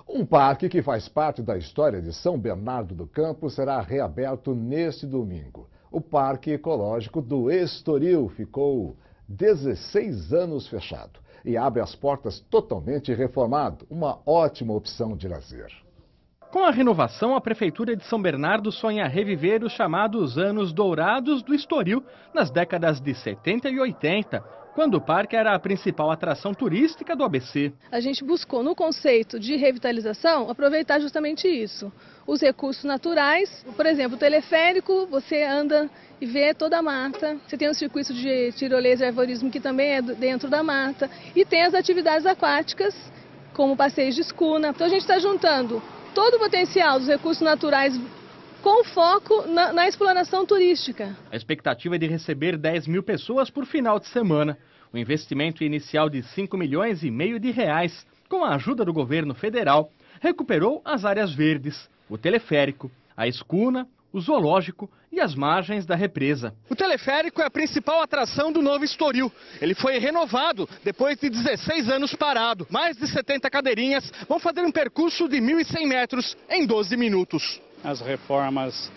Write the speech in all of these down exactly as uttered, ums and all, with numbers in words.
Um parque que faz parte da história de São Bernardo do Campo será reaberto neste domingo. O Parque Ecológico do Estoril ficou dezesseis anos fechado e abre as portas totalmente reformado, uma ótima opção de lazer. Com a renovação, a Prefeitura de São Bernardo sonha reviver os chamados anos dourados do Estoril nas décadas de setenta e oitenta, quando o parque era a principal atração turística do A B C. A gente buscou, no conceito de revitalização, aproveitar justamente isso. Os recursos naturais, por exemplo, o teleférico, você anda e vê toda a mata. Você tem o circuito de tirolesa e arvorismo, que também é dentro da mata. E tem as atividades aquáticas, como passeios de escuna. Então a gente está juntando todo o potencial dos recursos naturais com foco na, na exploração turística. A expectativa é de receber dez mil pessoas por final de semana. O investimento inicial de cinco milhões e meio de reais, com a ajuda do governo federal, recuperou as áreas verdes, o teleférico, a escuna, o zoológico e as margens da represa. O teleférico é a principal atração do novo Estoril. Ele foi renovado depois de dezesseis anos parado. Mais de setenta cadeirinhas vão fazer um percurso de mil e cem metros em doze minutos. As reformas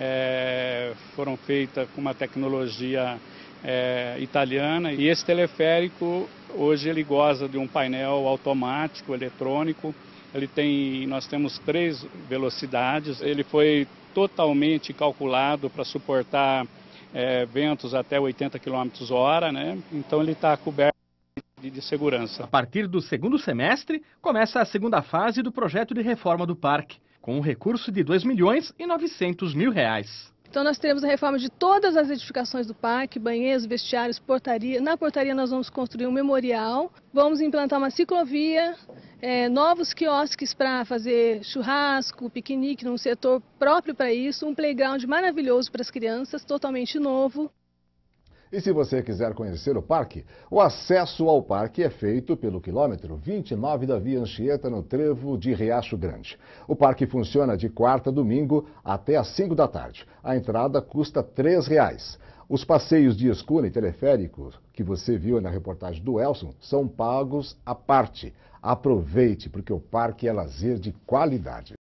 é, foram feitas com uma tecnologia é, italiana e esse teleférico hoje ele goza de um painel automático, eletrônico. Ele tem, nós temos três velocidades. Ele foi totalmente calculado para suportar é, ventos até oitenta quilômetros hora, né? Então ele está coberto de, de segurança. A partir do segundo semestre, começa a segunda fase do projeto de reforma do parque, com um recurso de dois milhões e novecentos mil reais. Então nós teremos a reforma de todas as edificações do parque, banheiros, vestiários, portaria. Na portaria nós vamos construir um memorial, vamos implantar uma ciclovia, é, novos quiosques para fazer churrasco, piquenique num setor próprio para isso, um playground maravilhoso para as crianças, totalmente novo. E se você quiser conhecer o parque, o acesso ao parque é feito pelo quilômetro vinte e nove da Via Anchieta, no trevo de Riacho Grande. O parque funciona de quarta a domingo até às cinco da tarde. A entrada custa três reais. Os passeios de escuna e teleférico que você viu na reportagem do Elson são pagos à parte. Aproveite, porque o parque é lazer de qualidade.